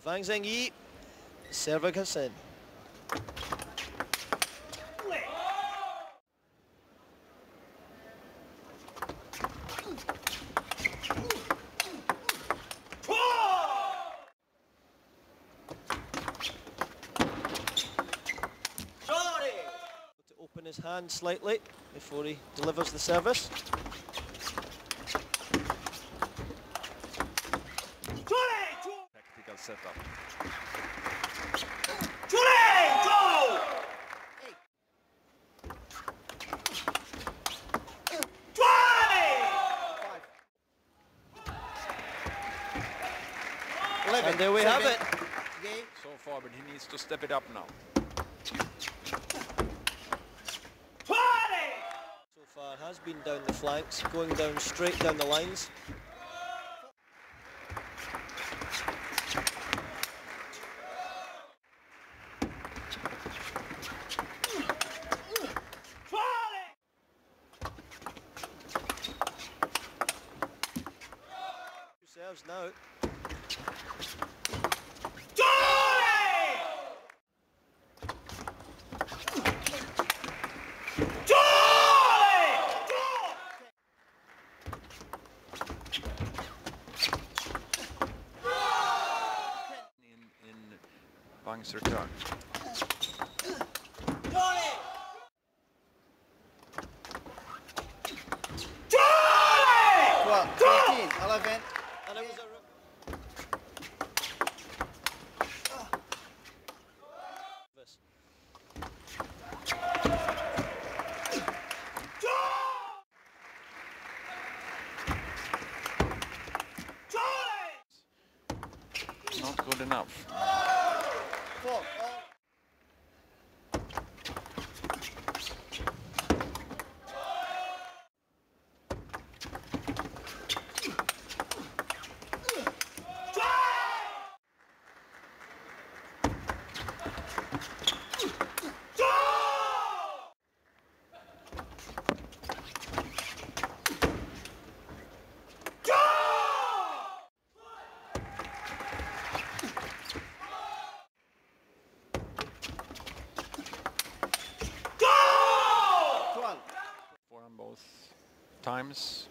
Wang Zengyi, serve goes in. To open his hand slightly before he delivers the service. Tactical setup. And there we have it. So far, but he needs to step it up now. So far has been down the flanks, going down straight down the lines. Serves now. In Wang's return. Well, 13, 11. And it was a Not good enough. 4. For on both times.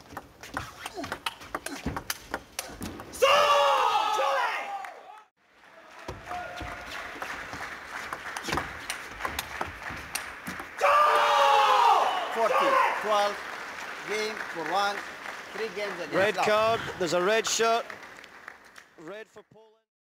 Game for Wang. 3 games against red card, there's a red shirt, red for Poland.